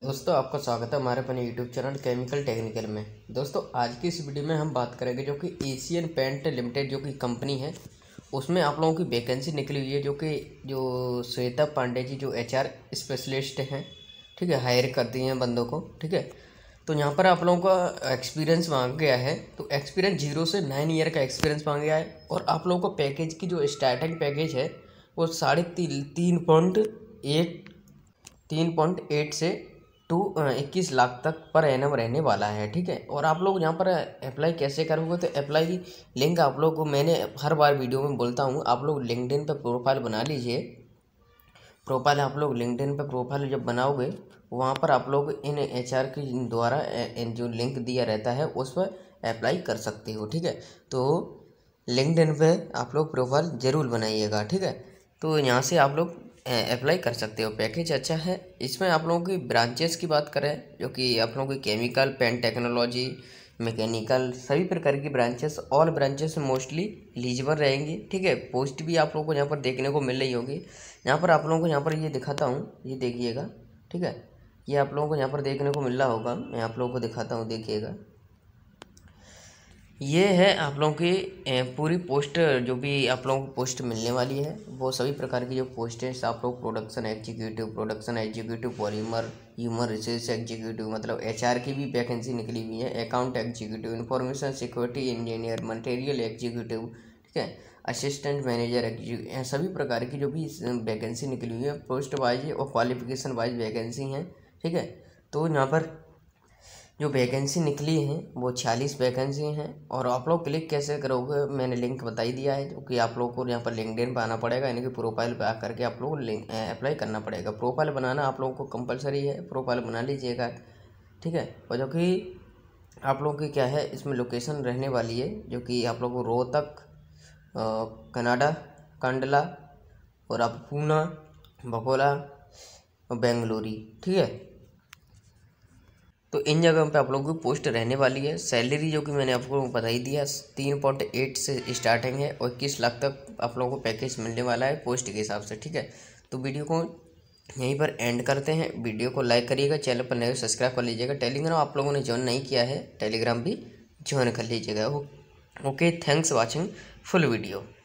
दोस्तों आपका स्वागत है हमारे अपने यूट्यूब चैनल केमिकल टेक्निकल में। दोस्तों आज की इस वीडियो में हम बात करेंगे जो कि एशियन पेंट लिमिटेड जो कि कंपनी है उसमें आप लोगों की वैकेंसी निकली हुई है जो श्वेता पांडे जी जो एचआर स्पेशलिस्ट हैं, ठीक है, हायर करती हैं बंदों को, ठीक है। तो यहाँ पर आप लोगों का एक्सपीरियंस मांगा गया है, तो एक्सपीरियंस 0 से 9 ईयर का एक्सपीरियंस मांगा गया है और आप लोगों को पैकेज की जो स्टार्टिंग पैकेज है वो 3.8 से 21 लाख तक पर एनम रहने वाला है, ठीक है। और आप लोग यहाँ पर अप्लाई कैसे करोगे, तो अप्लाई की लिंक आप लोग को मैंने हर बार वीडियो में बोलता हूँ, आप लोग लिंक्डइन पे प्रोफाइल बना लीजिए। प्रोफाइल आप लोग लिंक्डइन पे प्रोफाइल जब बनाओगे वहाँ पर आप लोग इन एचआर के द्वारा जो लिंक दिया रहता है उस पर अप्लाई कर सकते हो, ठीक है। तो लिंक्डइन पे आप लोग प्रोफाइल ज़रूर बनाइएगा, ठीक है। तो यहाँ से आप लोग अप्लाई कर सकते हो। पैकेज अच्छा है। इसमें आप लोगों की ब्रांचेस की बात करें जो कि आप लोगों की केमिकल, पेंट टेक्नोलॉजी, मैकेनिकल, सभी प्रकार की branches, all branches mostly eligible रहेंगी, ठीक है। पोस्ट भी आप लोगों को यहाँ पर देखने को मिल रही होगी। यहाँ पर आप लोगों को यहाँ पर ये दिखाता हूँ, ये देखिएगा, ठीक है। ये आप लोगों को यहाँ पर देखने को मिल रहा होगा, मैं आप लोगों को दिखाता हूँ, देखिएगा। ये है आप लोगों की पूरी पोस्ट, जो भी आप लोगों को पोस्ट मिलने वाली है वो सभी प्रकार की जो पोस्ट है आप लोग production executive, polymer, human resource executive, मतलब एचआर की भी वैकेंसी निकली हुई है, account executive, information security engineer, material executive, ठीक है, असिस्टेंट मैनेजर एग्जीक्यूटिव, सभी प्रकार की जो भी वैकेंसी निकली हुई है पोस्ट वाइज और क्वालिफिकेशन वाइज वैकेंसी हैं, ठीक है। तो यहाँ पर जो वैकेंसी निकली हैं वो 46 वैकेंसी हैं। और आप लोग क्लिक कैसे करोगे, मैंने लिंक बता ही दिया है, क्योंकि आप लोग को यहाँ पर लिंक्डइन पे आना पड़ेगा, यानी कि प्रोफाइल पे आकर के आप लोग अप्लाई करना पड़ेगा। प्रोफाइल बनाना आप लोगों को कंपलसरी है, प्रोफाइल बना लीजिएगा, ठीक है। और जो कि आप लोगों की क्या है इसमें लोकेशन रहने वाली है, जो कि आप लोग को रोहतक, कनाडा, कंडला और आप पूना, बकोला और बेंगलुरु, ठीक है। तो इन जगह पे आप लोगों की पोस्ट रहने वाली है। सैलरी जो कि मैंने आपको बता ही दिया, 3.8 से स्टार्टिंग है और 21 लाख तक आप लोगों को पैकेज मिलने वाला है पोस्ट के हिसाब से, ठीक है। तो वीडियो को यहीं पर एंड करते हैं। वीडियो को लाइक करिएगा, चैनल पर नए सब्सक्राइब कर लीजिएगा। टेलीग्राम आप लोगों ने ज्वाइन नहीं किया है, टेलीग्राम भी ज्वाइन कर लीजिएगा। Okay, thanks watching full video.